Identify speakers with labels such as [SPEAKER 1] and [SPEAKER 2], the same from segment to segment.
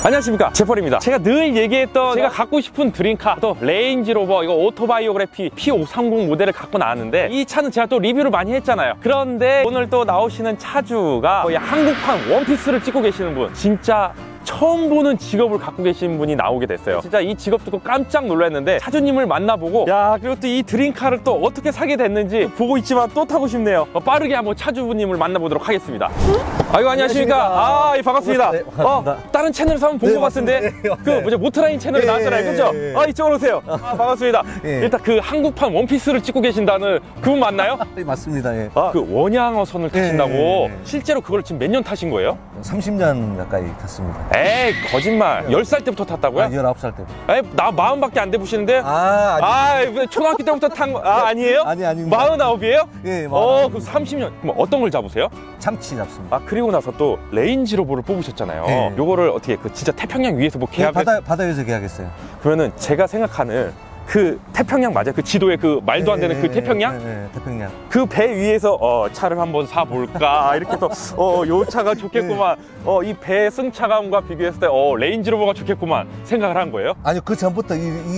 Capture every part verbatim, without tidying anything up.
[SPEAKER 1] 안녕하십니까, 제펄입니다. 제가 늘 얘기했던 제가 갖고 싶은 드림카, 또 레인지로버 이거 오토바이오그래피 피 오백삼십 모델을 갖고 나왔는데, 이 차는 제가 또 리뷰를 많이 했잖아요. 그런데 오늘 또 나오시는 차주가 거의 한국판 원피스를 찍고 계시는 분, 진짜 처음 보는 직업을 갖고 계신 분이 나오게 됐어요. 진짜 이 직업 듣고 깜짝 놀랐는데, 차주님을 만나보고, 야, 그리고 또 이 드림카를 또 어떻게 사게 됐는지 보고 있지만 또 타고 싶네요. 어, 빠르게 한번 차주분님을 만나보도록 하겠습니다. 아이고, 안녕하십니까. 아, 예, 반갑습니다.
[SPEAKER 2] 네,
[SPEAKER 1] 어, 다른 채널에서 한번 본 것
[SPEAKER 2] 네,
[SPEAKER 1] 같은데,
[SPEAKER 2] 네,
[SPEAKER 1] 그 뭐죠, 모터라인 채널에
[SPEAKER 2] 네,
[SPEAKER 1] 나왔잖아요, 그죠?
[SPEAKER 2] 네, 네.
[SPEAKER 1] 아, 이쪽으로 오세요. 아, 반갑습니다.
[SPEAKER 2] 네.
[SPEAKER 1] 일단 그 한국판 원피스를 찍고 계신다는 그분 맞나요?
[SPEAKER 2] 네, 맞습니다. 예.
[SPEAKER 1] 아, 그 원양어선을 타신다고.
[SPEAKER 2] 네, 네, 네.
[SPEAKER 1] 실제로 그걸 지금 몇 년 타신 거예요?
[SPEAKER 2] 삼십 년 가까이 탔습니다.
[SPEAKER 1] 에이, 거짓말. 열 살 때부터 탔다고요?
[SPEAKER 2] 아, 열아홉 살 때부터.
[SPEAKER 1] 에이, 나 마흔밖에 안 돼 보시는데?
[SPEAKER 2] 아, 아니.
[SPEAKER 1] 아, 초등학교 때부터 탄 거, 아, 아니에요?
[SPEAKER 2] 아니, 아닙니다.
[SPEAKER 1] 마흔아홉이에요?
[SPEAKER 2] 예,
[SPEAKER 1] 어, 그럼 삼십 년. 그럼 어떤 걸 잡으세요?
[SPEAKER 2] 참치 잡습니다.
[SPEAKER 1] 아, 그리고 나서 또 레인지로버를 뽑으셨잖아요.
[SPEAKER 2] 네.
[SPEAKER 1] 요거를 어떻게, 그 진짜 태평양 위에서 뭐
[SPEAKER 2] 예,
[SPEAKER 1] 계약,
[SPEAKER 2] 바다, 바다에서 계약했어요.
[SPEAKER 1] 그러면은 제가 생각하는 그 태평양 맞아요? 그 지도에 그 말도 안 되는
[SPEAKER 2] 예,
[SPEAKER 1] 그
[SPEAKER 2] 예,
[SPEAKER 1] 태평양?
[SPEAKER 2] 예, 예, 태평양.
[SPEAKER 1] 그 배 위에서 어, 차를 한번 사볼까 이렇게 또 어, 요 차가 좋겠구만. 어, 이 배 승차감과 비교했을 때 어, 레인지로버가 좋겠구만 생각을 한 거예요.
[SPEAKER 2] 아니, 그 전부터 이,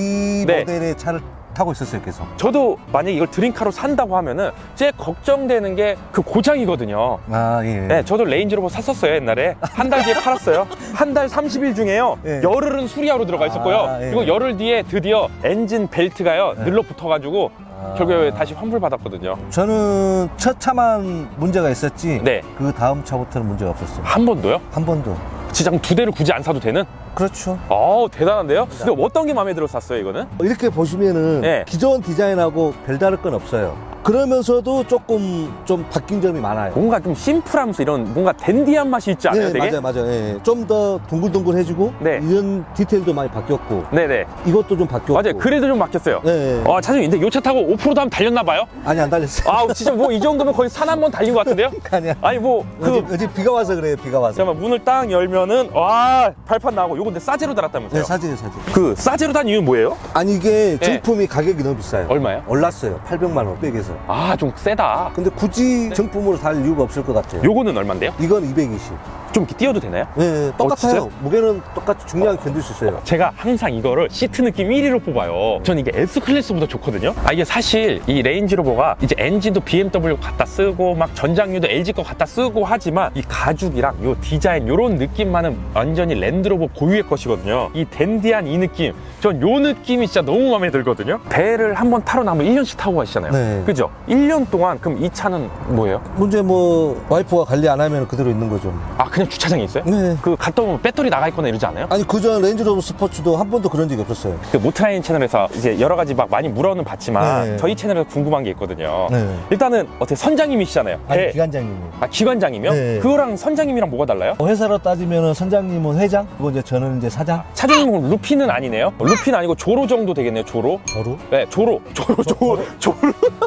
[SPEAKER 2] 이
[SPEAKER 1] 네.
[SPEAKER 2] 모델의 차를 타고 있었어요, 계속.
[SPEAKER 1] 저도 만약에 이걸 드림카로 산다고 하면은 제 걱정되는 게 그 고장이거든요.
[SPEAKER 2] 아, 예.
[SPEAKER 1] 네, 저도 레인지로버 샀었어요, 옛날에. 한 달 뒤에 팔았어요. 한 달 삼십 일 중에요.
[SPEAKER 2] 예.
[SPEAKER 1] 열흘은 수리하러 들어가 있었고요.
[SPEAKER 2] 아, 예.
[SPEAKER 1] 그리고 열흘 뒤에 드디어 엔진 벨트가요,
[SPEAKER 2] 예.
[SPEAKER 1] 늘러붙어가지고
[SPEAKER 2] 아.
[SPEAKER 1] 결국에 다시 환불 받았거든요.
[SPEAKER 2] 저는 첫 차만 문제가 있었지.
[SPEAKER 1] 네.
[SPEAKER 2] 그 다음 차부터는 문제가 없었어요.
[SPEAKER 1] 한 번도요?
[SPEAKER 2] 한 번도.
[SPEAKER 1] 진짜 두 대를 굳이 안 사도 되는?
[SPEAKER 2] 그렇죠.
[SPEAKER 1] 어우, 대단한데요? 근데 어떤 게 마음에 들어서 샀어요, 이거는?
[SPEAKER 2] 이렇게 보시면은
[SPEAKER 1] 네.
[SPEAKER 2] 기존 디자인하고 별다를 건 없어요. 그러면서도 조금 좀 바뀐 점이 많아요.
[SPEAKER 1] 뭔가 좀 심플하면서 이런 뭔가 댄디한 맛이 있지 않아요,
[SPEAKER 2] 네,
[SPEAKER 1] 되게?
[SPEAKER 2] 맞아요, 맞아요. 예. 좀 더 동글동글해지고
[SPEAKER 1] 네.
[SPEAKER 2] 이런 디테일도 많이 바뀌었고
[SPEAKER 1] 네네.
[SPEAKER 2] 이것도 좀 바뀌었고.
[SPEAKER 1] 맞아요. 그래도 좀 바뀌었어요.
[SPEAKER 2] 네.
[SPEAKER 1] 아, 차주님, 근데 요 차 타고 오프로드 한번 달렸나 봐요?
[SPEAKER 2] 아니, 안 달렸어요.
[SPEAKER 1] 아, 진짜 뭐 이 정도면 거의 산 한 번 달린 것 같은데요?
[SPEAKER 2] 아니야.
[SPEAKER 1] 아니, 뭐, 그,
[SPEAKER 2] 어제, 어제 비가 와서 그래요, 비가 와서.
[SPEAKER 1] 잠깐만, 문을 딱 열면은, 와, 발판 나오고, 요거 근데 싸제로 달았다면서요?
[SPEAKER 2] 네, 사진이에요, 사진.
[SPEAKER 1] 그, 싸제로 단 이유는 뭐예요?
[SPEAKER 2] 아니, 이게
[SPEAKER 1] 네.
[SPEAKER 2] 정품이 가격이 너무 비싸요.
[SPEAKER 1] 얼마요?
[SPEAKER 2] 올랐어요. 팔백만 원 백에서.
[SPEAKER 1] 아, 좀 세다.
[SPEAKER 2] 근데 굳이 정품으로 살 이유가 없을 것 같아요.
[SPEAKER 1] 요거는 얼만데요?
[SPEAKER 2] 이건 이백이십.
[SPEAKER 1] 좀 이렇게 띄워도 되나요?
[SPEAKER 2] 네, 똑같아요.
[SPEAKER 1] 진짜요?
[SPEAKER 2] 무게는 똑같이 중량 견딜 수 있어요.
[SPEAKER 1] 제가 항상 이거를 시트 느낌 일 위로 뽑아요. 전 이게 S클래스보다 좋거든요. 아, 이게 사실 이 레인지로버가 이제 엔진도 비엠더블유 갖다 쓰고 막 전장류도 엘지 거 갖다 쓰고 하지만, 이 가죽이랑 요 디자인 요런 느낌만은 완전히 랜드로버 고유의 것이거든요. 이 댄디한 이 느낌, 전 요 느낌이 진짜 너무 마음에 들거든요. 배를 한번 타러 나면 일 년씩 타고 가시잖아요.
[SPEAKER 2] 네.
[SPEAKER 1] 그죠? 일 년 동안 그럼 이 차는 뭐예요?
[SPEAKER 2] 문제 뭐 와이프가 관리 안 하면 그대로 있는 거죠.
[SPEAKER 1] 아, 그냥 주차장에 있어요?
[SPEAKER 2] 네.
[SPEAKER 1] 그 갔다 오면 배터리 나가 있거나 이러지 않아요?
[SPEAKER 2] 아니, 그전 레인지로버 스포츠도 한 번도 그런 적이 없었어요.
[SPEAKER 1] 그 모터라인 채널에서 이제 여러 가지 막 많이 물어는 봤지만,
[SPEAKER 2] 네.
[SPEAKER 1] 저희 채널에서 궁금한 게 있거든요.
[SPEAKER 2] 네.
[SPEAKER 1] 일단은 어떻게 선장님이시잖아요.
[SPEAKER 2] 아니,
[SPEAKER 1] 배-
[SPEAKER 2] 기관장님이.
[SPEAKER 1] 아, 기관장이면?
[SPEAKER 2] 네.
[SPEAKER 1] 그거랑 선장님이랑 뭐가 달라요?
[SPEAKER 2] 회사로 따지면 선장님은 회장, 그리고 이제 저는 이제 사장.
[SPEAKER 1] 차주님은 루피는 아니네요. 루피는 아니고 조로 정도 되겠네요. 조로.
[SPEAKER 2] 저로.
[SPEAKER 1] 네, 조로. 조로, 조로, 조로.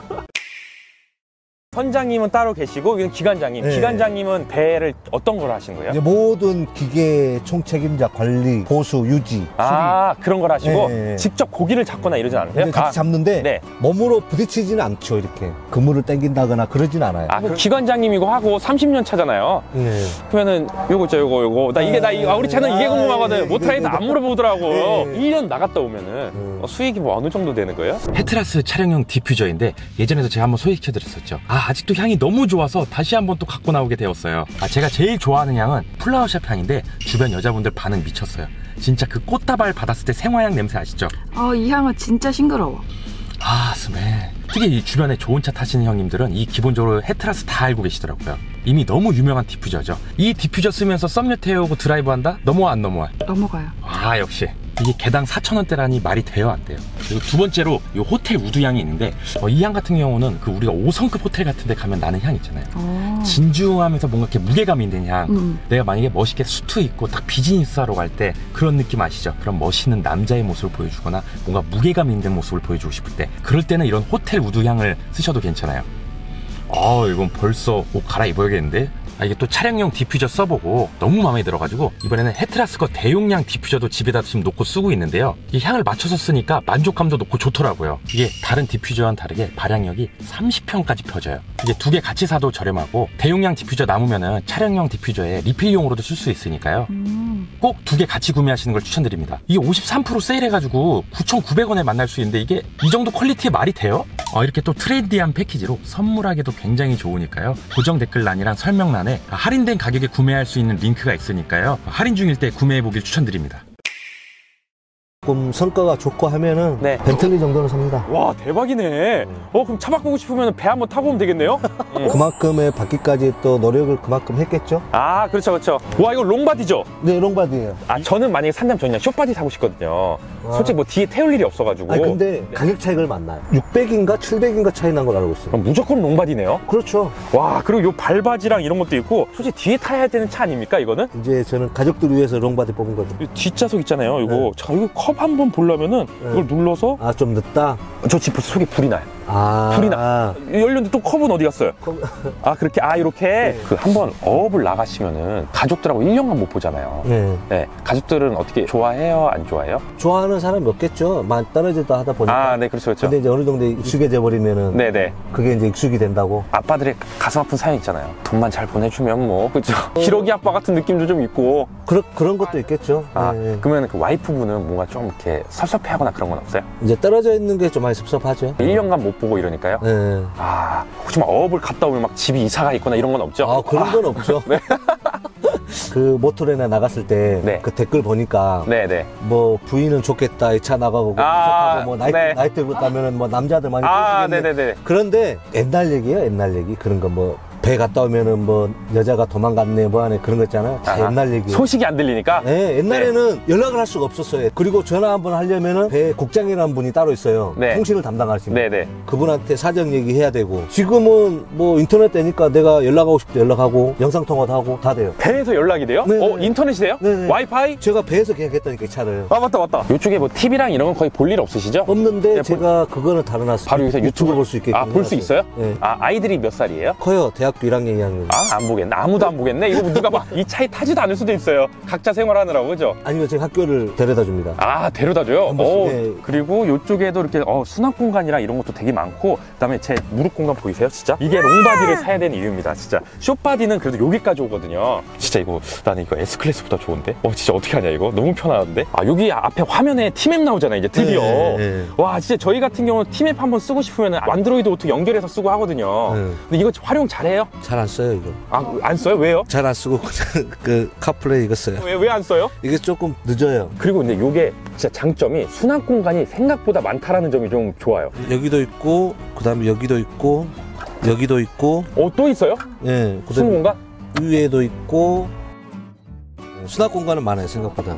[SPEAKER 1] 선장님은 따로 계시고, 여기는 기관장님.
[SPEAKER 2] 네.
[SPEAKER 1] 기관장님은 배를 어떤 걸 하시는 거예요?
[SPEAKER 2] 이제 모든 기계 총책임자, 관리, 보수, 유지,
[SPEAKER 1] 아, 그런 걸 하시고,
[SPEAKER 2] 네.
[SPEAKER 1] 직접 고기를 잡거나 이러진
[SPEAKER 2] 수리.
[SPEAKER 1] 않으세요?
[SPEAKER 2] 이제 같이
[SPEAKER 1] 아,
[SPEAKER 2] 잡는데
[SPEAKER 1] 네.
[SPEAKER 2] 몸으로 부딪히지는 않죠. 이렇게 그물을 당긴다거나 그러진 않아요.
[SPEAKER 1] 아, 그 기관장님이고 하고 삼십 년 차잖아요.
[SPEAKER 2] 예.
[SPEAKER 1] 그러면은 요거 있죠, 요거 요거 나 이게 나 이거 아, 우리 채널 이게
[SPEAKER 2] 아,
[SPEAKER 1] 궁금하거든.
[SPEAKER 2] 예,
[SPEAKER 1] 모터라인에서
[SPEAKER 2] 이거,
[SPEAKER 1] 안 물어보더라고.
[SPEAKER 2] 예, 예.
[SPEAKER 1] 일 년 나갔다 오면은
[SPEAKER 2] 음.
[SPEAKER 1] 어, 수익이 뭐 어느 정도 되는 거예요?
[SPEAKER 3] 헤트라스 차량용 디퓨저인데, 예전에도 제가 한번 소개시켜드렸었죠. 아, 아직도 향이 너무 좋아서 다시 한번 또 갖고 나오게 되었어요. 아, 제가 제일 좋아하는 향은 플라워샵 향인데, 주변 여자분들 반응 미쳤어요. 진짜 그 꽃다발 받았을 때 생화향 냄새 아시죠?
[SPEAKER 4] 아, 이 향은 진짜 싱그러워.
[SPEAKER 3] 아, 스멜. 특히 이 주변에 좋은 차 타시는 형님들은 이 기본적으로 헤트라스 다 알고 계시더라고요. 이미 너무 유명한 디퓨저죠. 이 디퓨저 쓰면서 썸녀 태우고 드라이브 한다? 넘어와, 안 넘어와?
[SPEAKER 4] 넘어가요.
[SPEAKER 3] 아, 역시 이게 개당 사천 원대라니 말이 돼요, 안 돼요? 그리고 두 번째로 이 호텔 우드 향이 있는데, 어, 이 향 같은 경우는 그 우리가 오 성급 호텔 같은 데 가면 나는 향 있잖아요.
[SPEAKER 4] 오.
[SPEAKER 3] 진중하면서 뭔가 이렇게 무게감 있는 향.
[SPEAKER 4] 음.
[SPEAKER 3] 내가 만약에 멋있게 수트 입고 딱 비즈니스 하러 갈 때 그런 느낌 아시죠? 그런 멋있는 남자의 모습을 보여주거나 뭔가 무게감 있는 모습을 보여주고 싶을 때, 그럴 때는 이런 호텔 우드 향을 쓰셔도 괜찮아요. 아, 이건 벌써 옷 갈아입어야겠는데? 아, 이게 또 차량용 디퓨저 써보고 너무 마음에 들어가지고 이번에는 헤트라스 거 대용량 디퓨저도 집에다 지금 놓고 쓰고 있는데요. 이 향을 맞춰서 쓰니까 만족감도 높고 좋더라고요. 이게 다른 디퓨저와는 다르게 발향력이 삼십 평까지 펴져요. 이게 두 개 같이 사도 저렴하고, 대용량 디퓨저 남으면은 차량용 디퓨저에 리필용으로도 쓸 수 있으니까요.
[SPEAKER 4] 음.
[SPEAKER 3] 꼭 두 개 같이 구매하시는 걸 추천드립니다. 이게 오십삼 퍼센트 세일해가지고 구천구백 원에 만날 수 있는데 이게 이 정도 퀄리티에 말이 돼요? 어, 이렇게 또 트렌디한 패키지로 선물하기도 굉장히 좋으니까요. 고정 댓글란이랑 설명란에 할인된 가격에 구매할 수 있는 링크가 있으니까요. 할인 중일 때 구매해보길 추천드립니다.
[SPEAKER 2] 조금 성과가 좋고 하면은
[SPEAKER 1] 네.
[SPEAKER 2] 벤틀리 정도는 삽니다.
[SPEAKER 1] 와, 대박이네. 어, 그럼 차 바꾸고 싶으면 배 한번 타보면 되겠네요? 음.
[SPEAKER 2] 그만큼의 바퀴까지 또 노력을 그만큼 했겠죠?
[SPEAKER 1] 아, 그렇죠, 그렇죠. 와, 이거 롱바디죠?
[SPEAKER 2] 네, 롱바디예요.
[SPEAKER 1] 아, 저는 만약에 산다면 저는 그냥 숏바디 사고 싶거든요.
[SPEAKER 2] 아.
[SPEAKER 1] 솔직히 뭐 뒤에 태울 일이 없어가지고.
[SPEAKER 2] 아니 근데 가격 차이가 많나요? 육백인가 칠백인가 차이 난 걸 알고 있어요.
[SPEAKER 1] 그럼 무조건 롱바디네요?
[SPEAKER 2] 그렇죠.
[SPEAKER 1] 와, 그리고 요 발바지랑 이런 것도 있고, 솔직히 뒤에 타야 되는 차 아닙니까, 이거는?
[SPEAKER 2] 이제 저는 가족들 위해서 롱바디 뽑은 거죠.
[SPEAKER 1] 이 뒷좌석 있잖아요, 이거.
[SPEAKER 2] 네.
[SPEAKER 1] 자, 이거 컵 한번 보려면은 이걸 눌러서
[SPEAKER 2] 아, 좀 늦다?
[SPEAKER 1] 저 지금 벌써 속에 불이 나요.
[SPEAKER 2] 아.
[SPEAKER 1] 불이 나. 열렸는데 또 컵은 어디 갔어요?
[SPEAKER 2] 컵-
[SPEAKER 1] 아, 그렇게, 아, 이렇게.
[SPEAKER 2] 네.
[SPEAKER 1] 그 한번 어업을 나가시면은 가족들하고 일 년간 못 보잖아요.
[SPEAKER 2] 네.
[SPEAKER 1] 네. 가족들은 어떻게 좋아해요? 안 좋아해요?
[SPEAKER 2] 좋아하는 사람이 없겠죠. 많이 떨어지다 하다 보니까.
[SPEAKER 1] 아, 네, 그렇죠, 그렇죠.
[SPEAKER 2] 근데 이제 어느 정도 익숙해져 버리면은
[SPEAKER 1] 네네.
[SPEAKER 2] 그게 이제 익숙이 된다고.
[SPEAKER 1] 아빠들의 가슴 아픈 사연 있잖아요. 돈만 잘 보내주면 뭐, 그죠? 기러기 아빠 같은 느낌도 좀 있고.
[SPEAKER 2] 그런 그런 것도 있겠죠.
[SPEAKER 1] 아,
[SPEAKER 2] 네.
[SPEAKER 1] 그러면 그 와이프분은 뭔가 좀 이렇게 섭섭해하거나 그런 건 없어요?
[SPEAKER 2] 이제 떨어져 있는 게 좀 많이 섭섭하죠.
[SPEAKER 1] 일 년간 못 보고 이러니까요?
[SPEAKER 2] 네.
[SPEAKER 1] 아, 혹시 막 어업을 갔다 오면 막 집이 이사가 있거나 이런 건 없죠?
[SPEAKER 2] 아, 그런 건 없죠.
[SPEAKER 1] 네.
[SPEAKER 2] 그 모토레나 나갔을 때 그
[SPEAKER 1] 네.
[SPEAKER 2] 댓글 보니까
[SPEAKER 1] 네네.
[SPEAKER 2] 뭐 부인은 좋겠다, 이 차 나가고
[SPEAKER 1] 아,
[SPEAKER 2] 하고 뭐 나이트
[SPEAKER 1] 네.
[SPEAKER 2] 나이트 가면은 뭐 남자들 많이
[SPEAKER 1] 아,
[SPEAKER 2] 끌시겠네.
[SPEAKER 1] 네네네.
[SPEAKER 2] 그런데 옛날 얘기예요, 옛날 얘기. 그런 거 뭐 배 갔다 오면은 뭐 여자가 도망갔네 뭐 하네 그런 거 있잖아요. 다
[SPEAKER 1] 아하.
[SPEAKER 2] 옛날 얘기.
[SPEAKER 1] 소식이 안 들리니까?
[SPEAKER 2] 네, 옛날에는 연락을 할 수가 없었어요. 그리고 전화 한번 하려면은 배 국장이라는 분이 따로 있어요.
[SPEAKER 1] 네.
[SPEAKER 2] 통신을 담당하시는 분.
[SPEAKER 1] 네네.
[SPEAKER 2] 그분한테 사정 얘기해야 되고. 지금은 뭐 인터넷 되니까 내가 연락하고 싶을 때 연락하고 영상 통화도 하고 다 돼요.
[SPEAKER 1] 배에서 연락이 돼요?
[SPEAKER 2] 네네.
[SPEAKER 1] 어, 인터넷이 돼요?
[SPEAKER 2] 네네.
[SPEAKER 1] 와이파이?
[SPEAKER 2] 제가 배에서 계약했다니까 이 차를.
[SPEAKER 1] 아, 맞다, 맞다. 이쪽에 뭐 티비랑 이런 건 거의 볼 일 없으시죠?
[SPEAKER 2] 없는데
[SPEAKER 1] 네,
[SPEAKER 2] 제가 그거는 달아놨어요.
[SPEAKER 1] 바로 여기서 유튜브
[SPEAKER 2] 볼 수 있게.
[SPEAKER 1] 아, 볼 수 있어요?
[SPEAKER 2] 네.
[SPEAKER 1] 아, 아이들이 몇 살이에요?
[SPEAKER 2] 커요. 대학교 일 학년, 이 학년.
[SPEAKER 1] 아, 안 보겠네. 아무도 안 보겠네. 이거 누가 봐. 이 차에 타지도 않을 수도 있어요. 각자 생활하느라고, 그죠?
[SPEAKER 2] 아니면 제가 학교를 데려다 줍니다.
[SPEAKER 1] 아, 데려다 줘요?
[SPEAKER 2] 한 번씩,
[SPEAKER 1] 어,
[SPEAKER 2] 네.
[SPEAKER 1] 그리고 이쪽에도 이렇게 어, 수납 공간이랑 이런 것도 되게 많고, 그 다음에 제 무릎 공간 보이세요? 진짜? 이게 롱바디를 사야 되는 이유입니다. 진짜. 숏바디는 그래도 여기까지 오거든요. 진짜 이거, 나는 이거 S클래스보다 좋은데? 어, 진짜 어떻게 하냐, 이거? 너무 편하던데? 아, 여기 앞에 화면에 티맵 나오잖아요, 이제 드디어.
[SPEAKER 2] 네, 네.
[SPEAKER 1] 와, 진짜 저희 같은 경우는 티맵 한번 쓰고 싶으면 안드로이드 오토 연결해서 쓰고 하거든요.
[SPEAKER 2] 네.
[SPEAKER 1] 근데 이거 활용 잘해요?
[SPEAKER 2] 잘 안 써요, 이거.
[SPEAKER 1] 아, 안 써요? 왜요?
[SPEAKER 2] 잘 안 쓰고 그냥 그 카플레이 이거 써요.
[SPEAKER 1] 왜, 왜 안 써요?
[SPEAKER 2] 이게 조금 늦어요.
[SPEAKER 1] 그리고 근데 이게 진짜 장점이 수납 공간이 생각보다 많다라는 점이 좀 좋아요.
[SPEAKER 2] 여기도 있고 그다음에 여기도 있고 여기도 있고
[SPEAKER 1] 어, 또 있어요?
[SPEAKER 2] 예,
[SPEAKER 1] 수납
[SPEAKER 2] 그다음에
[SPEAKER 1] 공간?
[SPEAKER 2] 위에도 있고 수납 공간은 많아요 생각보다.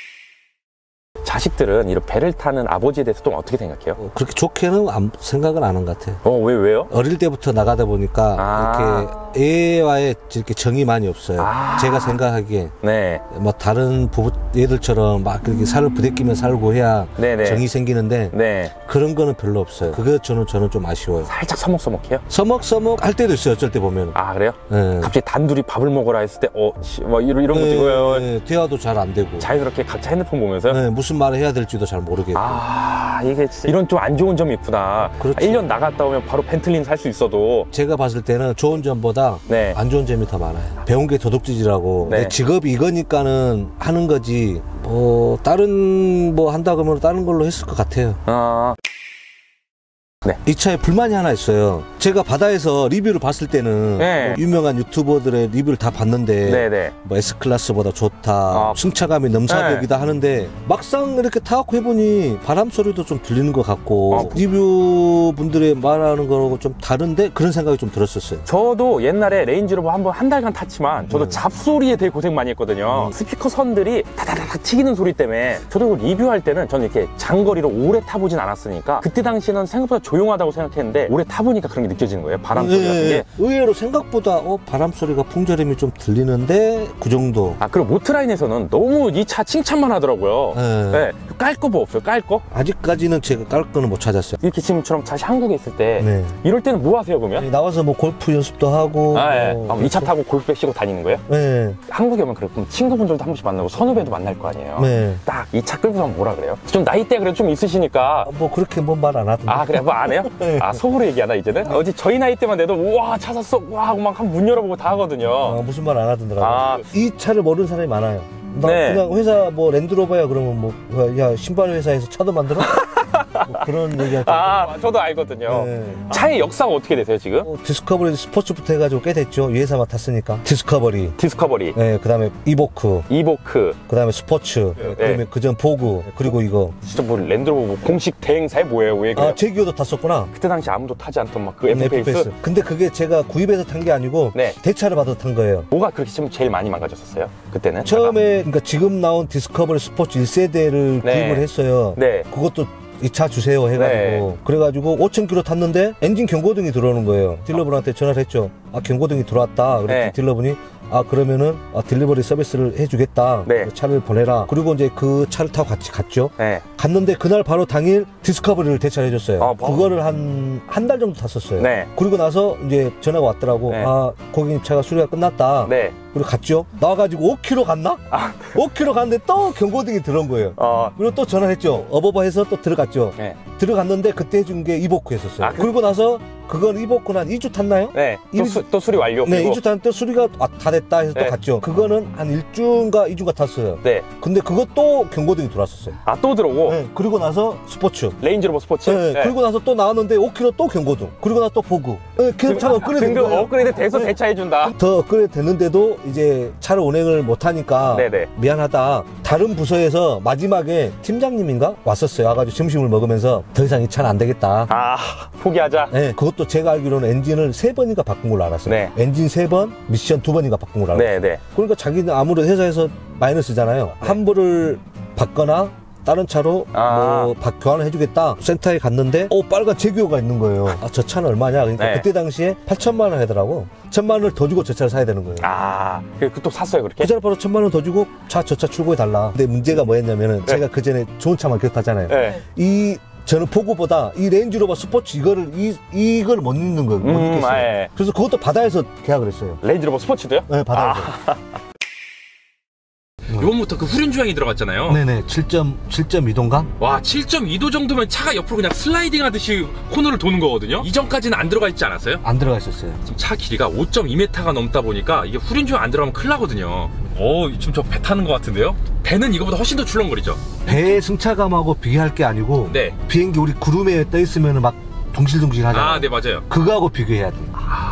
[SPEAKER 1] 자식들은 이런 배를 타는 아버지에 대해서 좀 어떻게 생각해요?
[SPEAKER 2] 어, 그렇게 좋게는 안- 생각은 안 한 것 같아요.
[SPEAKER 1] 어, 왜, 왜요?
[SPEAKER 2] 어릴 때부터 나가다 보니까
[SPEAKER 1] 아.
[SPEAKER 2] 이렇게 애와의 이렇게 정이 많이 없어요.
[SPEAKER 1] 아.
[SPEAKER 2] 제가 생각하기에
[SPEAKER 1] 네.
[SPEAKER 2] 뭐 다른 부부 애들처럼 막 그렇게 살을 부대끼며 살고 해야
[SPEAKER 1] 네네.
[SPEAKER 2] 정이 생기는데
[SPEAKER 1] 네.
[SPEAKER 2] 그런 거는 별로 없어요. 그게 저는 저는 좀 아쉬워요.
[SPEAKER 1] 살짝 서먹서먹해요?
[SPEAKER 2] 서먹서먹 할 때도 있어요. 어쩔 때 보면.
[SPEAKER 1] 아, 그래요?
[SPEAKER 2] 예.
[SPEAKER 1] 갑자기 단둘이 밥을 먹으라 했을 때, 어, 씨, 뭐, 이런, 이런 것도
[SPEAKER 2] 예,
[SPEAKER 1] 이거요.
[SPEAKER 2] 예, 대화도 잘 안 되고.
[SPEAKER 1] 자연스럽게 각자 핸드폰 보면서요?
[SPEAKER 2] 예, 무슨 말을 해야 될지도 잘 모르겠고.
[SPEAKER 1] 아, 이게 진짜 이런 좀 안 좋은 점이 있구나.
[SPEAKER 2] 그렇죠.
[SPEAKER 1] 일 년 나갔다 오면 바로 벤틀리는 살 수 있어도.
[SPEAKER 2] 제가 봤을 때는 좋은 점보다
[SPEAKER 1] 네.
[SPEAKER 2] 안 좋은 점이 더 많아요. 배운 게 도둑질이라고.
[SPEAKER 1] 네.
[SPEAKER 2] 내 직업이 이거니까는 하는 거지. 뭐 다른 뭐 한다 그러면 다른 걸로 했을 것 같아요.
[SPEAKER 1] 어,
[SPEAKER 2] 이 차에 불만이 하나 있어요. 제가 바다에서 리뷰를 봤을 때는
[SPEAKER 1] 네.
[SPEAKER 2] 뭐 유명한 유튜버들의 리뷰를 다 봤는데
[SPEAKER 1] 네네.
[SPEAKER 2] 뭐 S클래스보다 좋다,
[SPEAKER 1] 아.
[SPEAKER 2] 승차감이 넘사벽이다 하는데 막상 이렇게 타고 해보니 바람 소리도 좀 들리는 것 같고
[SPEAKER 1] 아.
[SPEAKER 2] 리뷰 분들의 말하는 거하고 좀 다른데 그런 생각이 좀 들었었어요.
[SPEAKER 1] 저도 옛날에 레인지로버 한번 한 달간 탔지만 저도
[SPEAKER 2] 음.
[SPEAKER 1] 잡소리에 되게 고생 많이 했거든요.
[SPEAKER 2] 음.
[SPEAKER 1] 스피커 선들이 다다다닥 튀기는 소리 때문에 저도 이거 리뷰할 때는 저는 이렇게 장거리로 오래 타보진 않았으니까 그때 당시에는 생각보다 조용하다고 생각했는데 오래 타보니까 그런 게 느껴지는 거예요. 바람 소리 같은 게.
[SPEAKER 2] 의외로 생각보다 어, 바람 소리가 풍절음이 좀 들리는데 그 정도.
[SPEAKER 1] 아, 그리고 모트라인에서는 너무 이 차 칭찬만 하더라고요.
[SPEAKER 2] 네.
[SPEAKER 1] 네. 깔 거 뭐 없어요? 깔 거?
[SPEAKER 2] 아직까지는 제가 깔 거는 못 찾았어요.
[SPEAKER 1] 이렇게 지금처럼 다시 한국에 있을 때
[SPEAKER 2] 네.
[SPEAKER 1] 이럴 때는 뭐 하세요, 그러면?
[SPEAKER 2] 나와서 뭐 골프 연습도 하고.
[SPEAKER 1] 아, 예.
[SPEAKER 2] 뭐
[SPEAKER 1] 아, 이 차 타고 골프백 쉬고 다니는 거예요?
[SPEAKER 2] 네.
[SPEAKER 1] 한국에 오면 그럼 친구분들도 한 번씩 만나고 선후배도 만날 거 아니에요?
[SPEAKER 2] 네.
[SPEAKER 1] 딱 이 차 끌고 가면 뭐라 그래요? 좀 나이대가 그래도 좀 있으시니까
[SPEAKER 2] 뭐 그렇게 뭐 말 안 하던데.
[SPEAKER 1] 아, 그래? 뭐 안 해요?
[SPEAKER 2] 네.
[SPEAKER 1] 아, 속으로 얘기하나 이제는? 어제 저희 나이 때만 돼도 우와 차 샀어 와 하고 막 한 문 열어보고 다 하거든요.
[SPEAKER 2] 아, 무슨 말 안 하던더라고요.
[SPEAKER 1] 아.
[SPEAKER 2] 이 차를 모르는 사람이 많아요. 나
[SPEAKER 1] 네.
[SPEAKER 2] 그냥 회사 뭐 랜드로버야 그러면 뭐 야 신발 회사에서 차도 만들어? 뭐 그런 얘기할 때.
[SPEAKER 1] 아, 저도 알거든요.
[SPEAKER 2] 네.
[SPEAKER 1] 차의 역사가 어떻게 되세요, 지금?
[SPEAKER 2] 어, 디스커버리 스포츠부터 해가지고 꽤 됐죠. 이 회사만 탔으니까. 디스커버리.
[SPEAKER 1] 디스커버리,
[SPEAKER 2] 네, 그 다음에 이보크.
[SPEAKER 1] 이보크,
[SPEAKER 2] 그 다음에 스포츠.
[SPEAKER 1] 네.
[SPEAKER 2] 그다음에 그전 보그. 그리고 이거.
[SPEAKER 1] 진짜 뭐 랜드로버 뭐 공식 대행사에 뭐예요? 왜 그래요?
[SPEAKER 2] 아, 제기어도 탔었구나.
[SPEAKER 1] 그때 당시 아무도 타지 않던 막 그
[SPEAKER 2] 음,
[SPEAKER 1] F페이스?
[SPEAKER 2] 근데 그게 제가 구입해서 탄 게 아니고
[SPEAKER 1] 네.
[SPEAKER 2] 대차를 받아서 탄 거예요.
[SPEAKER 1] 뭐가 그렇게 좀 제일 많이 망가졌었어요? 그때는?
[SPEAKER 2] 처음에 그러니까 지금 나온 디스커버리 스포츠 일 세대를
[SPEAKER 1] 네.
[SPEAKER 2] 구입을 했어요.
[SPEAKER 1] 네.
[SPEAKER 2] 그것도 이 차 주세요 해가지고
[SPEAKER 1] 네.
[SPEAKER 2] 그래가지고 오천 킬로미터 탔는데 엔진 경고등이 들어오는 거예요. 딜러분한테 전화를 했죠. 아 경고등이 들어왔다. 그랬더니
[SPEAKER 1] 네.
[SPEAKER 2] 딜러분이 아 그러면은 아, 딜리버리 서비스를 해주겠다.
[SPEAKER 1] 네.
[SPEAKER 2] 차를 보내라. 그리고 이제 그 차를 타고 같이 갔죠.
[SPEAKER 1] 네.
[SPEAKER 2] 갔는데 그날 바로 당일 디스커버리를 대차를 해줬어요.
[SPEAKER 1] 아, 뭐.
[SPEAKER 2] 그거를 한 한 달 정도 탔었어요.
[SPEAKER 1] 네.
[SPEAKER 2] 그리고 나서 이제 전화가 왔더라고.
[SPEAKER 1] 네.
[SPEAKER 2] 아 고객님 차가 수리가 끝났다.
[SPEAKER 1] 네.
[SPEAKER 2] 그리고 갔죠. 나와가지고 오 킬로미터 갔나?
[SPEAKER 1] 아.
[SPEAKER 2] 오 킬로미터 갔는데 또 경고등이 들어온 거예요.
[SPEAKER 1] 어,
[SPEAKER 2] 그리고 또 전화했죠. 어버버해서 또 들어갔죠.
[SPEAKER 1] 네.
[SPEAKER 2] 들어갔는데 그때 해준 게 이보크였었어요.
[SPEAKER 1] 아, 그-
[SPEAKER 2] 그리고 나서 그건 이보크는 한 이 주 탔나요?
[SPEAKER 1] 네. 또,
[SPEAKER 2] 이-
[SPEAKER 1] 수, 또 수리 완료.
[SPEAKER 2] 네,
[SPEAKER 1] 그리고-
[SPEAKER 2] 이 주 탔는데 수리가 아, 다 됐다 해서
[SPEAKER 1] 네.
[SPEAKER 2] 또 갔죠. 그거는 한 일 주인가 이 주가 탔어요.
[SPEAKER 1] 네.
[SPEAKER 2] 근데 그것도 경고등이 들어왔었어요.
[SPEAKER 1] 아, 또 들어오고.
[SPEAKER 2] 네, 그리고 나서 스포츠.
[SPEAKER 1] 레인지로버 스포츠.
[SPEAKER 2] 네, 그리고 나서 또 나왔는데 오 킬로미터 또 경고등. 그리고 나서 또 보그. 네, 계속 차가 업그레이드 된
[SPEAKER 1] 등급
[SPEAKER 2] 거예요.
[SPEAKER 1] 업그레이드 돼서
[SPEAKER 2] 네.
[SPEAKER 1] 대차해준다.
[SPEAKER 2] 더 업그레이드 됐는데도 이제 차를 운행을 못하니까
[SPEAKER 1] 네네.
[SPEAKER 2] 미안하다. 다른 부서에서 마지막에 팀장님인가 왔었어요. 와가지고 점심을 먹으면서 더 이상 이 차는 안 되겠다.
[SPEAKER 1] 아, 포기하자.
[SPEAKER 2] 네, 그것도 제가 알기로는 엔진을 세 번인가 바꾼 걸로 알았어요.
[SPEAKER 1] 네.
[SPEAKER 2] 엔진 세 번, 미션 두 번인가 바꾼 걸로 알았어요.
[SPEAKER 1] 네, 네.
[SPEAKER 2] 그러니까 자기는 아무래도 회사에서 마이너스잖아요.
[SPEAKER 1] 네.
[SPEAKER 2] 환불을 받거나 다른 차로
[SPEAKER 1] 아.
[SPEAKER 2] 뭐 바- 교환을 해주겠다. 센터에 갔는데 오 빨간 제기어가 있는 거예요. 아, 저 차는 얼마냐? 그러니까
[SPEAKER 1] 네.
[SPEAKER 2] 그때 당시에 팔천만 원 하더라고. 천만 원을 더 주고 저 차를 사야 되는 거예요.
[SPEAKER 1] 아, 그 또 샀어요, 그렇게?
[SPEAKER 2] 그 차를 바로 천만 원 더 주고 차 저 차 출고해 달라. 근데 문제가 뭐였냐면은
[SPEAKER 1] 네.
[SPEAKER 2] 제가 그 전에 좋은 차만 계속 탔잖아요.
[SPEAKER 1] 네.
[SPEAKER 2] 이 저는 보고보다 이 레인지로버 스포츠 이거를 이 이걸 못 입는 거예요. 못
[SPEAKER 1] 음,
[SPEAKER 2] 입겠어요.
[SPEAKER 1] 아, 예.
[SPEAKER 2] 그래서 그것도 바다에서 계약을 했어요.
[SPEAKER 1] 레인지로버 스포츠도요?
[SPEAKER 2] 네, 바다에서.
[SPEAKER 3] 요번부터 그 후륜 조향이 들어갔잖아요.
[SPEAKER 2] 네네, 칠 점 이 도인가?
[SPEAKER 3] 와, 칠 점 이 도 정도면 차가 옆으로 그냥 슬라이딩 하듯이 코너를 도는 거거든요. 이전까지는 안 들어가 있지 않았어요?
[SPEAKER 2] 안 들어가 있었어요.
[SPEAKER 3] 지금 차 길이가 오 점 이 미터가 넘다 보니까 이게 후륜 조향 안 들어가면 큰일 나거든요. 오, 지금 저 배 타는 것 같은데요? 배는 이거보다 훨씬 더 출렁거리죠?
[SPEAKER 2] 배의 승차감하고 비교할 게 아니고
[SPEAKER 3] 네.
[SPEAKER 2] 비행기 우리 구름에 떠 있으면 막 둥실둥실 하잖아요.
[SPEAKER 3] 아, 네, 맞아요.
[SPEAKER 2] 그거하고 비교해야 돼.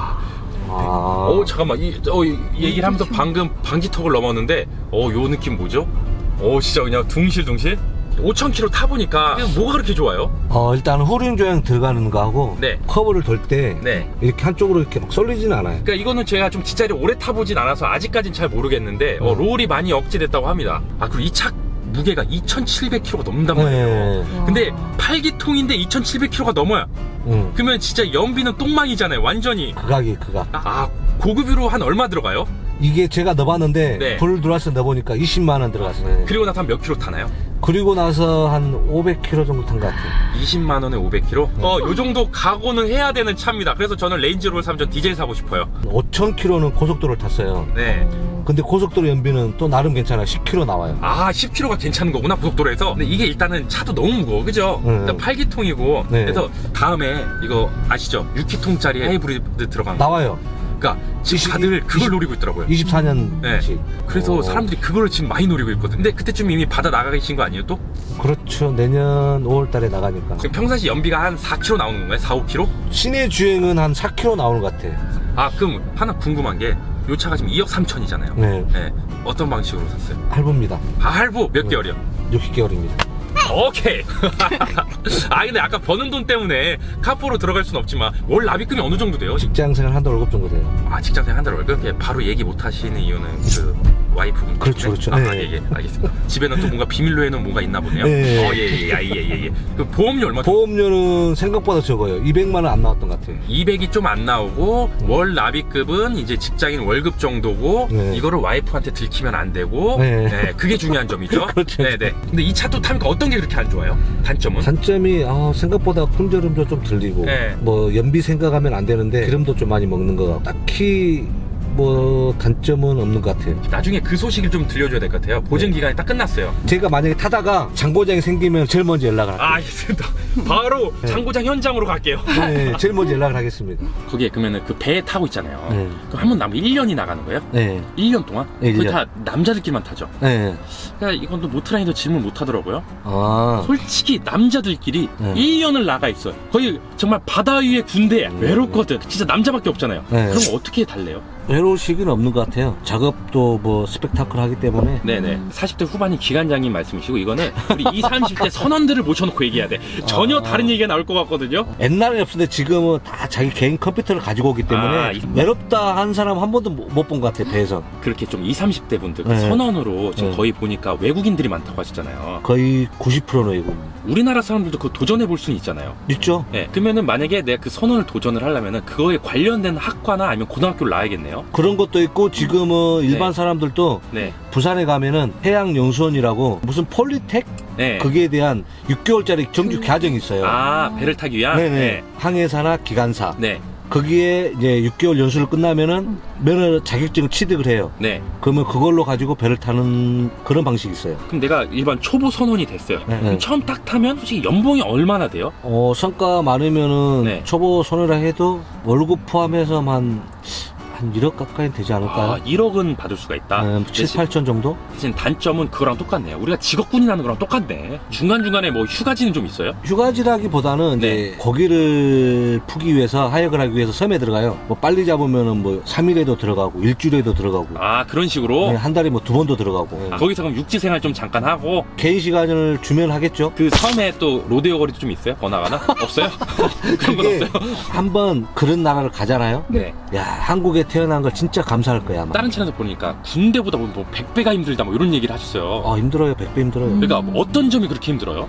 [SPEAKER 2] 아.
[SPEAKER 3] 오, 잠깐만. 이, 어, 이 얘기를 하면서 방금 방지턱을 넘었는데, 어, 요 느낌 뭐죠? 어, 진짜 그냥 둥실둥실? 오천 킬로미터 타보니까 그냥 뭐가 그렇게 좋아요?
[SPEAKER 2] 어, 일단 후륜 조향 들어가는 거하고
[SPEAKER 3] 네.
[SPEAKER 2] 커브를 돌 때
[SPEAKER 3] 네.
[SPEAKER 2] 이렇게 한쪽으로 이렇게 막 쏠리지는 않아요.
[SPEAKER 3] 그러니까 이거는 제가 좀 뒷자리 오래 타보진 않아서 아직까진 잘 모르겠는데 어, 롤이 많이 억제됐다고 합니다. 아, 그리고 이 차 무게가 이천칠백 킬로그램가 넘는단 말이에요.
[SPEAKER 2] 네.
[SPEAKER 3] 근데 팔 기통인데 이천칠백 킬로그램가 넘어요.
[SPEAKER 2] 응.
[SPEAKER 3] 그러면 진짜 연비는 똥망이잖아요, 완전히.
[SPEAKER 2] 극악이 극악.
[SPEAKER 3] 아, 고급유로 한 얼마 들어가요?
[SPEAKER 2] 이게 제가 넣어봤는데
[SPEAKER 3] 네.
[SPEAKER 2] 불 들어와서 넣어보니까 이십만 원 들어갔어요.
[SPEAKER 3] 그리고 나서 한 몇 킬로 타나요?
[SPEAKER 2] 그리고 나서 한 오백 킬로미터 정도 탄 것 같아요.
[SPEAKER 3] 이십만 원에 오백 킬로미터? 어, 요 정도 각오는 해야 되는 차입니다. 그래서 저는 레인지로버를 사면 전 디젤 사고 싶어요.
[SPEAKER 2] 오천 킬로미터는 고속도로를 탔어요.
[SPEAKER 3] 네.
[SPEAKER 2] 근데 고속도로 연비는 또 나름 괜찮아요. 십 킬로미터 나와요.
[SPEAKER 3] 아, 십 킬로미터가 괜찮은 거구나, 고속도로에서. 근데 이게 일단은 차도 너무 무거워, 그죠?
[SPEAKER 2] 네.
[SPEAKER 3] 일단 팔 기통이고.
[SPEAKER 2] 네.
[SPEAKER 3] 그래서 다음에 이거 아시죠? 육 기통짜리 하이브리드 들어간 거.
[SPEAKER 2] 나와요.
[SPEAKER 3] 그러니까 지금
[SPEAKER 2] 이십,
[SPEAKER 3] 다들 그걸
[SPEAKER 2] 이십,
[SPEAKER 3] 노리고 있더라고요.
[SPEAKER 2] 이십사 년씩.
[SPEAKER 3] 네. 그래서
[SPEAKER 2] 오.
[SPEAKER 3] 사람들이 그걸 지금 많이 노리고 있거든. 근데 그때쯤 이미 받아 나가 계신 거 아니에요, 또?
[SPEAKER 2] 그렇죠. 내년 오월 달에 나가니까.
[SPEAKER 3] 지금 평상시 연비가 한 사 킬로미터 나오는 건가요? 사, 오 킬로미터?
[SPEAKER 2] 시내 주행은 한 사 킬로미터 나오는 것 같아.
[SPEAKER 3] 아, 그럼 하나 궁금한 게 요 차가 지금 이억 삼천이잖아요.
[SPEAKER 2] 네.
[SPEAKER 3] 네. 어떤 방식으로 샀어요?
[SPEAKER 2] 할부입니다.
[SPEAKER 3] 아, 할부 몇
[SPEAKER 2] 네.
[SPEAKER 3] 개월이요?
[SPEAKER 2] 육 개월입니다.
[SPEAKER 3] 오케이. 아, 근데 아까 버는 돈 때문에 카포로 들어갈 순 없지만 월 납입금이 어느 정도 돼요?
[SPEAKER 2] 직장생활 한 달 월급 정도 돼요.
[SPEAKER 3] 아, 직장생 한 달 월급? 그게 바로 얘기 못 하시는 이유는 그 와이프분.
[SPEAKER 2] 그렇죠, 그렇죠.
[SPEAKER 3] 아,
[SPEAKER 2] 네.
[SPEAKER 3] 아, 예, 예, 알겠습니다. 집에는 또 뭔가 비밀로 해놓은 뭔가 있나 보네요.
[SPEAKER 2] 네.
[SPEAKER 3] 어, 예, 예, 아, 예, 예, 예. 그 보험료 얼마?
[SPEAKER 2] 보험료는 생각보다 적어요. 이백만 원 안 나왔던 것 같아요.
[SPEAKER 3] 이백이 좀 안 나오고 월 납입금은 이제 직장인 월급 정도고
[SPEAKER 2] 네.
[SPEAKER 3] 이거를 와이프한테 들키면 안 되고
[SPEAKER 2] 네.
[SPEAKER 3] 네, 그게 중요한 점이죠.
[SPEAKER 2] 그렇죠.
[SPEAKER 3] 네, 네. 근데 이 차 또 타니까 어떤 게 그렇게 안 좋아요? 단점은?
[SPEAKER 2] 단점이 아, 생각보다 풍절음도 좀 들리고
[SPEAKER 3] 네.
[SPEAKER 2] 뭐 연비 생각하면 안 되는데 기름도 좀 많이 먹는 거 같고 딱히 뭐 단점은 없는 것 같아요.
[SPEAKER 3] 나중에 그 소식을 좀 들려줘야 될 것 같아요. 보증
[SPEAKER 2] 네.
[SPEAKER 3] 기간이 딱 끝났어요.
[SPEAKER 2] 제가 만약에 타다가 장고장이 생기면 제일 먼저 연락을 할게요.
[SPEAKER 3] 아, 알겠습니다. 바로
[SPEAKER 2] 네.
[SPEAKER 3] 장고장 현장으로 갈게요.
[SPEAKER 2] 네, 제일 먼저 연락을 하겠습니다.
[SPEAKER 3] 거기에 그러면은 그 배에 타고 있잖아요.
[SPEAKER 2] 네.
[SPEAKER 3] 그럼 한 번 나면 일 년이 나가는 거예요?
[SPEAKER 2] 네.
[SPEAKER 3] 일 년 동안?
[SPEAKER 2] 네, 일
[SPEAKER 3] 거기
[SPEAKER 2] 년.
[SPEAKER 3] 다 남자들끼리만 타죠.
[SPEAKER 2] 네.
[SPEAKER 3] 그러니까 이건 또 모트라인도 질문 못 하더라고요.
[SPEAKER 2] 아.
[SPEAKER 3] 솔직히 남자들끼리
[SPEAKER 2] 네.
[SPEAKER 3] 일 년을 나가 있어요. 거의 정말 바다 위의 군대야.
[SPEAKER 2] 음.
[SPEAKER 3] 외롭거든. 진짜 남자밖에 없잖아요.
[SPEAKER 2] 네.
[SPEAKER 3] 그럼 어떻게 달래요?
[SPEAKER 2] 외로울 시기는 없는 것 같아요. 작업도 뭐 스펙타클하기 때문에.
[SPEAKER 3] 네네. 사십 대 후반이 기관장님 말씀이시고, 이거는 우리 이십, 삼십 대 선원들을 모셔놓고 얘기해야 돼. 전혀
[SPEAKER 2] 아.
[SPEAKER 3] 다른 얘기가 나올 것 같거든요.
[SPEAKER 2] 옛날에 없었는데 지금은 다 자기 개인 컴퓨터를 가지고 오기 때문에
[SPEAKER 3] 아, 이-
[SPEAKER 2] 외롭다 한 사람 한 번도 못 본 것 같아요, 배에서.
[SPEAKER 3] 그렇게 좀 이십, 삼십 대 분들
[SPEAKER 2] 네.
[SPEAKER 3] 선원으로 지금
[SPEAKER 2] 네.
[SPEAKER 3] 거의 보니까 외국인들이 많다고 하시잖아요.
[SPEAKER 2] 거의 구십 퍼센트는 외국.
[SPEAKER 3] 우리나라 사람들도 그거 도전해 볼 수는 있잖아요.
[SPEAKER 2] 있죠?
[SPEAKER 3] 네. 그러면은 만약에 내가 그 선원을 도전을 하려면은 그거에 관련된 학과나 아니면 고등학교를 나와야겠네요.
[SPEAKER 2] 그런 것도 있고 지금은 일반
[SPEAKER 3] 네.
[SPEAKER 2] 사람들도
[SPEAKER 3] 네.
[SPEAKER 2] 부산에 가면은 해양연수원이라고 무슨 폴리텍
[SPEAKER 3] 네.
[SPEAKER 2] 그게 대한 육 개월짜리 정규 과정이 있어요.
[SPEAKER 3] 아, 배를 타기 위한?
[SPEAKER 2] 네네.
[SPEAKER 3] 네.
[SPEAKER 2] 항해사나 기관사.
[SPEAKER 3] 네.
[SPEAKER 2] 거기에 이제 육 개월 연수를 끝나면은 면허 자격증을 취득을 해요.
[SPEAKER 3] 네.
[SPEAKER 2] 그러면 그걸로 가지고 배를 타는 그런 방식이 있어요.
[SPEAKER 3] 그럼 내가 일반 초보 선원이 됐어요.
[SPEAKER 2] 네.
[SPEAKER 3] 그럼 처음 딱 타면 솔직히 연봉이 얼마나 돼요?
[SPEAKER 2] 어, 성과 많으면은
[SPEAKER 3] 네.
[SPEAKER 2] 초보 손해라 해도 월급 포함해서 한, 한 일억 가까이 되지 않을까요?
[SPEAKER 3] 아, 일억은 받을 수가 있다.
[SPEAKER 2] 음, 칠,
[SPEAKER 3] 대신-
[SPEAKER 2] 팔천 정도?
[SPEAKER 3] 대신 단점은 그거랑 똑같네요. 우리가 직업군인하는 거랑 똑같네. 중간중간에 뭐 휴가지는 좀 있어요?
[SPEAKER 2] 휴가지라기보다는
[SPEAKER 3] 네.
[SPEAKER 2] 이제 고기를 푸기 위해서 하역을 하기 위해서 섬에 들어가요. 뭐 빨리 잡으면은 뭐 삼 일에도 들어가고 일주일에도 들어가고
[SPEAKER 3] 아, 그런 식으로?
[SPEAKER 2] 네, 한 달에 뭐 두 번도 들어가고.
[SPEAKER 3] 아, 거기서 그럼 육지 생활 좀 잠깐 하고
[SPEAKER 2] 개인 시간을 주면 하겠죠.
[SPEAKER 3] 그 섬에 또 로데오 거리도 좀 있어요? 번화가나? 없어요? 그런 건
[SPEAKER 2] 그게
[SPEAKER 3] 없어요?
[SPEAKER 2] 한번 그런 나라를 가잖아요.
[SPEAKER 3] 네.
[SPEAKER 2] 야, 한국에 태어난 걸 진짜 감사할 거야 아마.
[SPEAKER 3] 다른 채널에서 보니까 군대보다 뭐 백 배가 힘들다 뭐 이런 얘기를 하셨어요.
[SPEAKER 2] 어, 힘들어요. 백 배 힘들어요.
[SPEAKER 3] 그러니까 어떤 점이 그렇게 힘들어요?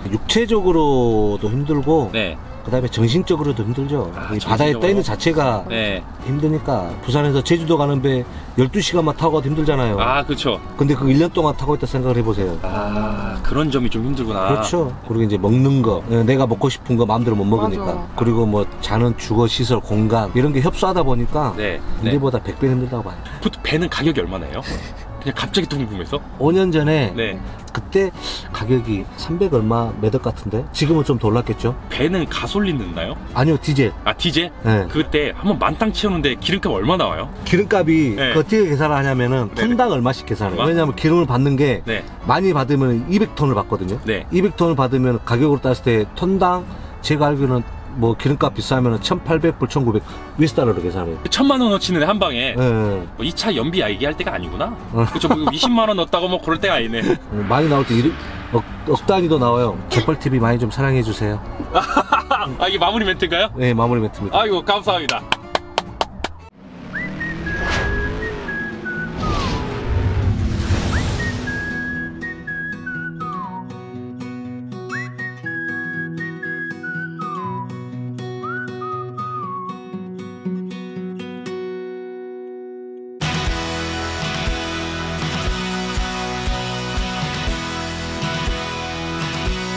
[SPEAKER 2] 육체적으로도 힘들고
[SPEAKER 3] 네.
[SPEAKER 2] 그다음에 정신적으로도 힘들죠.
[SPEAKER 3] 아,
[SPEAKER 2] 이 바다에
[SPEAKER 3] 정신적으로?
[SPEAKER 2] 떠 있는 자체가
[SPEAKER 3] 네.
[SPEAKER 2] 힘드니까 부산에서 제주도 가는 배 열두 시간만 타고 가도 힘들잖아요.
[SPEAKER 3] 아, 그렇죠.
[SPEAKER 2] 근데 그 일 년 동안 타고 있다 생각을 해보세요.
[SPEAKER 3] 아, 그런 점이 좀 힘들구나.
[SPEAKER 2] 그렇죠. 그리고 이제 먹는 거, 예, 내가 먹고 싶은 거 마음대로 못 먹으니까.
[SPEAKER 4] 맞아.
[SPEAKER 2] 그리고 뭐 자는 주거 시설, 공간 이런 게 협소하다 보니까
[SPEAKER 3] 네. 네.
[SPEAKER 2] 우리보다 백 배 힘들다고 봐요.
[SPEAKER 3] 보통 배는 가격이 얼마나요? 그냥 갑자기 또 궁금해서.
[SPEAKER 2] 오 년 전에
[SPEAKER 3] 네.
[SPEAKER 2] 그때 가격이 삼백 얼마 매덕 같은데 지금은 좀 더 올랐겠죠?
[SPEAKER 3] 배는 가솔린 넣나요?
[SPEAKER 2] 아니요, 디젤.
[SPEAKER 3] 아, 디젤?
[SPEAKER 2] 예.
[SPEAKER 3] 그때 한번 만땅 채우는데 기름값 얼마 나와요?
[SPEAKER 2] 기름값이
[SPEAKER 3] 네.
[SPEAKER 2] 그 어떻게 계산을 하냐면은
[SPEAKER 3] 네네.
[SPEAKER 2] 톤당 얼마씩 계산해요.
[SPEAKER 3] 얼마?
[SPEAKER 2] 왜냐하면 기름을 받는 게
[SPEAKER 3] 네.
[SPEAKER 2] 많이 받으면 이백 톤을 받거든요.
[SPEAKER 3] 네.
[SPEAKER 2] 이백 톤을 받으면 가격으로 따졌을 때 톤당 제가 알기로는 뭐 기름값 비싸면 천팔백 불, 천구백 위스달러로 계산해요.
[SPEAKER 3] 천만 원 넣치는데 한 방에.
[SPEAKER 2] 예.
[SPEAKER 3] 이 차 연비 얘기할 때가 아니구나.
[SPEAKER 2] 어.
[SPEAKER 3] 그쵸, 뭐 이십만 원 넣었다고 뭐 그럴 때가 아니네.
[SPEAKER 2] 어, 많이 나올 때 일, 억, 억 단위도 나와요. 갯벌티비 많이 좀 사랑해 주세요.
[SPEAKER 3] 아, 이게 마무리 멘트인가요?
[SPEAKER 2] 네, 마무리 멘트입니다.
[SPEAKER 3] 아이고, 감사합니다.